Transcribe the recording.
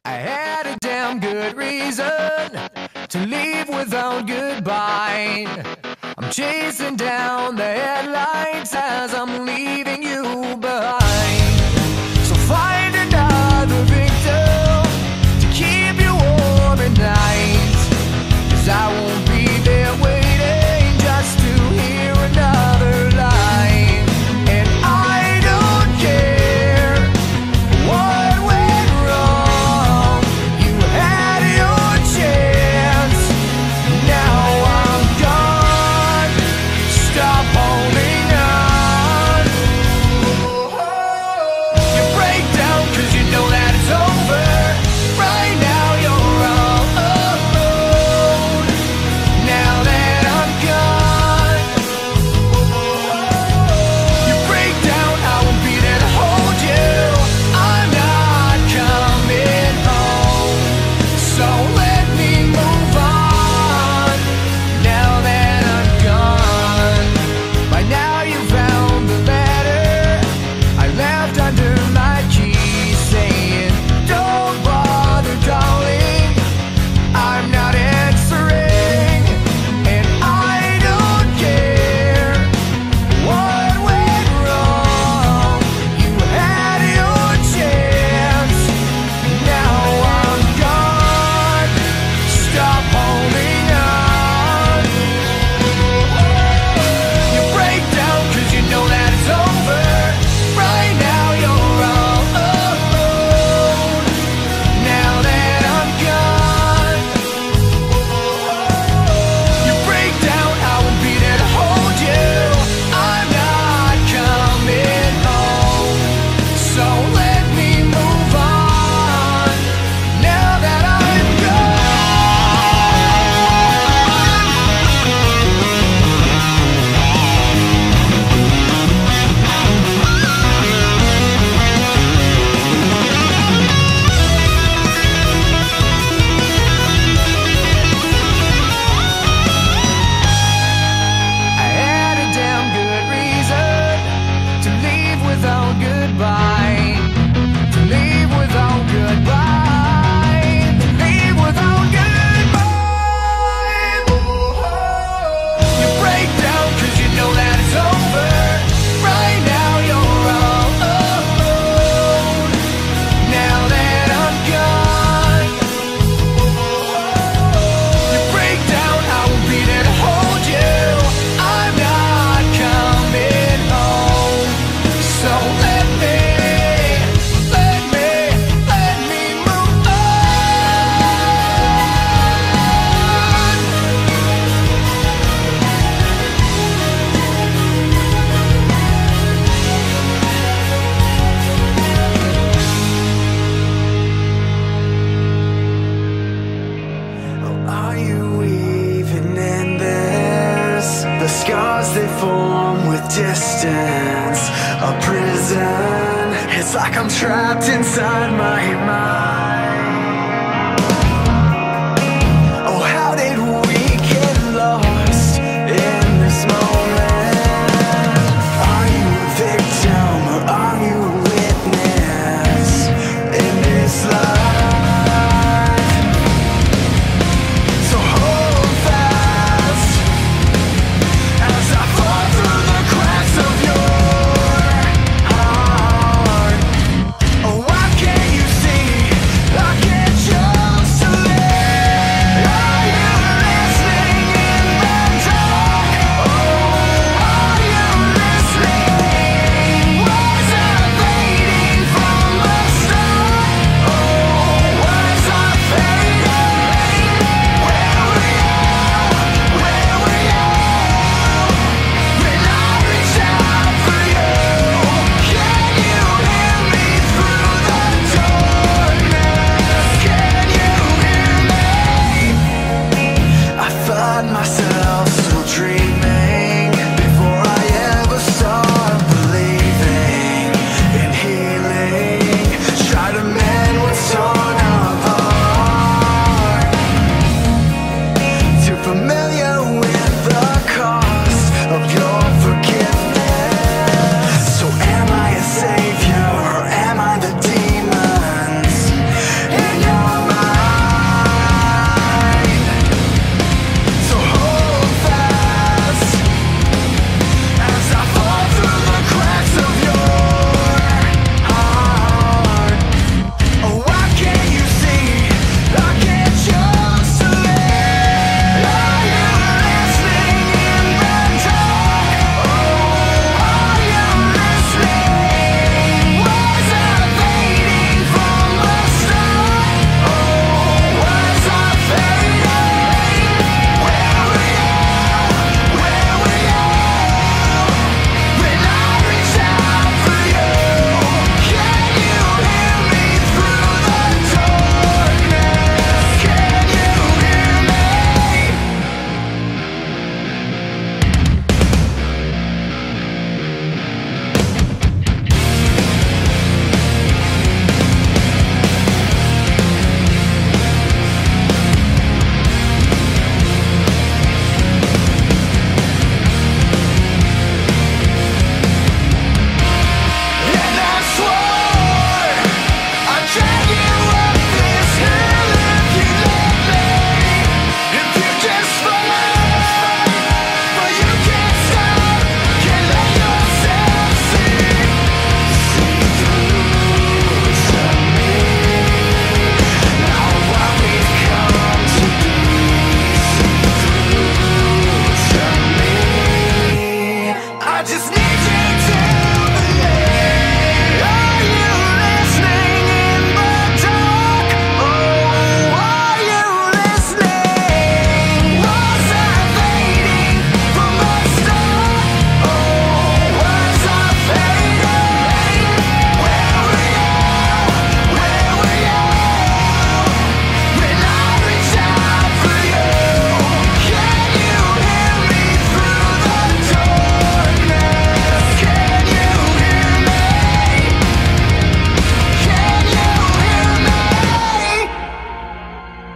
I had a damn good reason to leave without goodbye. I'm chasing down the headlights as I'm leaving you behind. So find another victim to keep you warm at night, 'cause I won't be there waiting just to hear another line. And I don't care what went wrong. You had your chance, now I'm gone. Stop holding on. You break down 'cause you know that it's over. Right now you're all alone. Now that I'm gone, you break down, I won't be there to hold you. I'm not coming home, so let me move on. Now that I'm gone, by now you found the letter I left under my key, saying, "Don't bother, darling, I'm not answering." And I don't care what went wrong. You had your chance, now I'm gone. Stop holding on. You break down 'cause you know that it's over. Right now you're all alone. Now that I'm gone, you break down, I won't be there to hold you. I'm not coming home, so let me move on. Now that I'm I had a damn good reason to leave without goodbye. To leave without goodbye. To leave without goodbye. You break down 'cause you know that it's over. Right now you're all alone. Now that I'm gone, you break down, I won't be there to hold you. I'm not coming home, so let me move on. Oh, are you even in this? The scars they form with distance, a prison. It's like I'm trapped inside my mind.